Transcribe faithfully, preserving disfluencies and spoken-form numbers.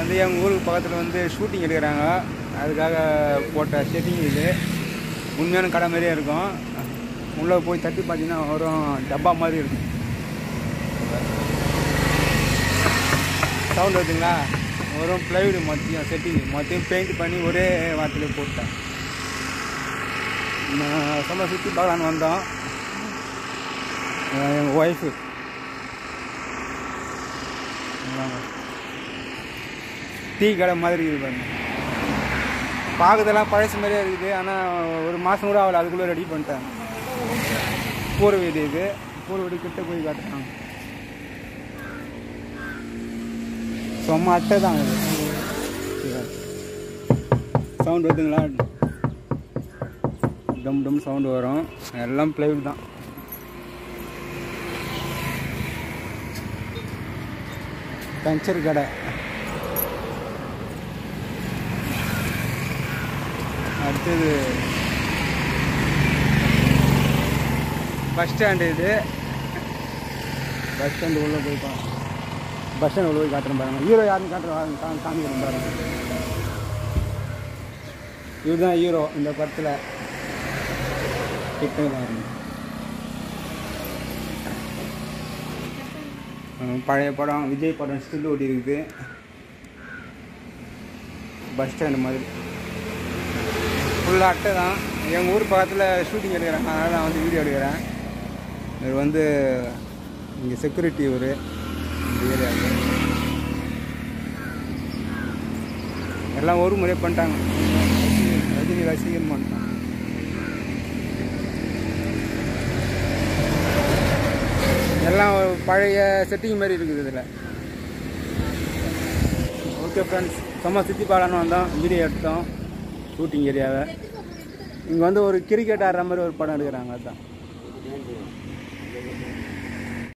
வந்து எங்கள் ஊருக்கு பக்கத்தில் வந்து ஷூட்டிங் எடுக்கிறாங்க, அதுக்காக போட்ட செட்டிங் இது. உண்மையான கடை மாதிரியே இருக்கும். உள்ளே போய் தட்டி பார்த்தீங்கன்னா வரும் டப்பா மாதிரி இருக்கும். சவுண்ட் வருதுங்களா? வரும் ப்ளைவுட் மொத்தையும் செட்டிங் மொத்தையும் பெயிண்ட் பண்ணி ஒரே வாரத்தில் போட்டேன். நான் சும்மா சுற்றி பார்க்கலான்னு வந்தோம். எங்கள் ஒய்ஃபு டீ கடை மாதிரி இருக்குது. பார்க்கறதெல்லாம் பழசு மாதிரியே இருக்குது. ஆனால் ஒரு மாதம் கூட அவளை அதுக்குள்ளே ரெடி பண்ணிட்டேன். பூர வீடு இது. பூர வீடு கிட்ட போய் காட்டுறாங்க. சும்மா அட்டை தான் இது. சவுண்ட் வருதுங்களா? டம் டம் சவுண்டு வரும். எல்லாம் ப்ளைவுட் தான். பஞ்சர் கடை. அடுத்தது பஸ் ஸ்டாண்டு. இது பஸ் ஸ்டாண்டு உள்ளே போய் பா பஸ் ஸ்டாண்டு உள்ள போய் காட்டுறேன் பாருங்க. ஹீரோ யாருன்னு காட்டுறேன், காமிக்கிறேன் பாருங்க. இவர் தான் ஹீரோ இந்த படத்தில். கிட்ட பழைய படம், விஜய் படம் ஸ்டில் ஓட்டி இருக்குது. பஸ் ஸ்டாண்டு மாதிரி ஃபுல்லாக அட்டை தான். எங்கள் ஊர் பக்கத்தில் ஷூட்டிங் எடுக்கிறாங்க, அதனால் நான் வந்து வீடியோ எடுக்கிறேன். இவர் வந்து இங்கே செக்யூரிட்டி ஒரு இந்த ஏரியாவுக்கு. எல்லாம் ஒரு முறையே பண்ணிட்டாங்க. ரஜினி ரசிகன் பண்ணிட்டாங்க. எல்லாம் பழைய செட்டிங் மாதிரி இருக்குது இதில். ஓகே ஃப்ரெண்ட்ஸ், சும்மா சுற்றி பார்க்கலான்னு வந்தோம், வீடியோ எடுத்தோம் ஷூட்டிங் ஏரியாவை. இங்கே வந்து ஒரு கிரிக்கெட் ஆடுற மாதிரி ஒரு படம் எடுக்கிறாங்க. அதுதான்